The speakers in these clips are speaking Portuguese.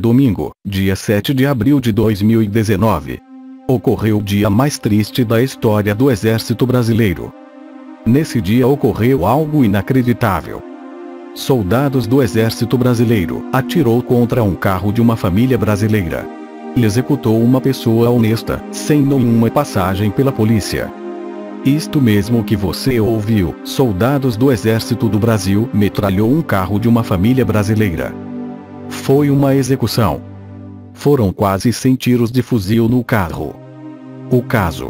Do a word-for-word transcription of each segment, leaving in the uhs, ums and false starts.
Domingo, dia sete de abril de dois mil e dezenove. Ocorreu o dia mais triste da história do Exército Brasileiro. Nesse dia ocorreu algo inacreditável. Soldados do Exército Brasileiro atirou contra um carro de uma família brasileira. E executou uma pessoa honesta, sem nenhuma passagem pela polícia. Isto mesmo que você ouviu, soldados do Exército do Brasil metralhou um carro de uma família brasileira. Foi uma execução. Foram quase cem tiros de fuzil no carro. O caso: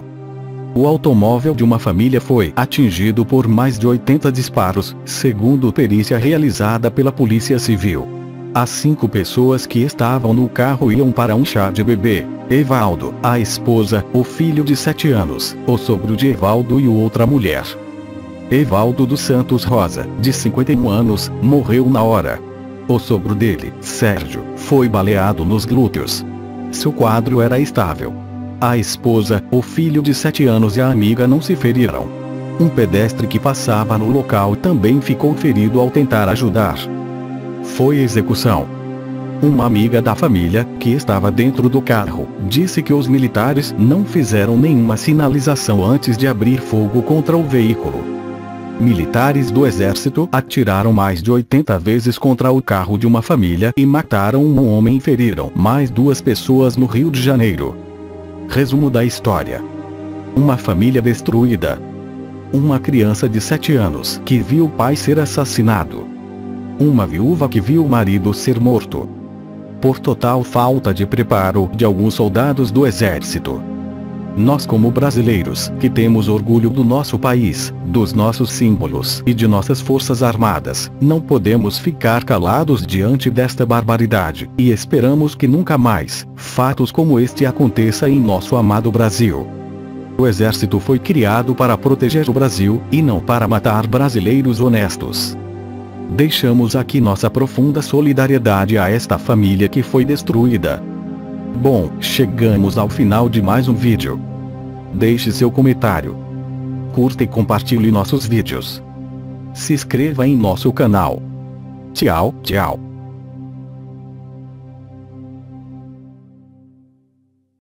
o automóvel de uma família foi atingido por mais de oitenta disparos, segundo perícia realizada pela Polícia Civil. As cinco pessoas que estavam no carro iam para um chá de bebê. Evaldo, a esposa, o filho de sete anos, o sogro de Evaldo e outra mulher. Evaldo dos Santos Rosa, de cinquenta e um anos, morreu na hora. O sogro dele, Sérgio, foi baleado nos glúteos. Seu quadro era estável. A esposa, o filho de sete anos e a amiga não se feriram. Um pedestre que passava no local também ficou ferido ao tentar ajudar. Foi execução. Uma amiga da família, que estava dentro do carro, disse que os militares não fizeram nenhuma sinalização antes de abrir fogo contra o veículo. Militares do Exército atiraram mais de oitenta vezes contra o carro de uma família e mataram um homem e feriram mais duas pessoas no Rio de Janeiro. Resumo da história: uma família destruída. Uma criança de sete anos que viu o pai ser assassinado. Uma viúva que viu o marido ser morto. Por total falta de preparo de alguns soldados do Exército. Nós, como brasileiros, que temos orgulho do nosso país, dos nossos símbolos e de nossas forças armadas, não podemos ficar calados diante desta barbaridade, e esperamos que nunca mais fatos como este aconteça em nosso amado Brasil. O Exército foi criado para proteger o Brasil, e não para matar brasileiros honestos. Deixamos aqui nossa profunda solidariedade a esta família que foi destruída. Bom, chegamos ao final de mais um vídeo. Deixe seu comentário. Curta e compartilhe nossos vídeos. Se inscreva em nosso canal. Tchau, tchau.